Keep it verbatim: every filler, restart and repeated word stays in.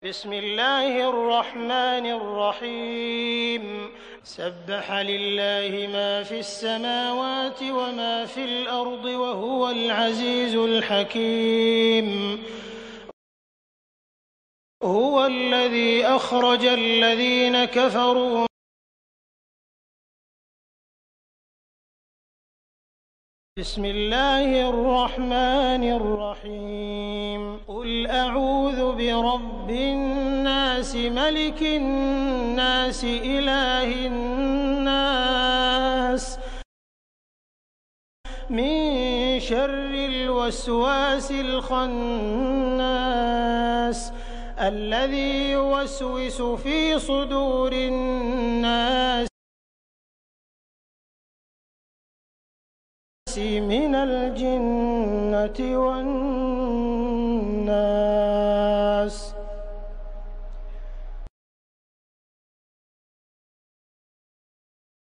بسم الله الرحمن الرحيم سبح لله ما في السماوات وما في الأرض وهو العزيز الحكيم هو الذي أخرج الذين كفروا بسم الله الرحمن الرحيم قل أعوذ برب الناس ملك الناس إله الناس من شر الوسواس الخناس الذي يوسوس في صدور الناس من الجنة والناس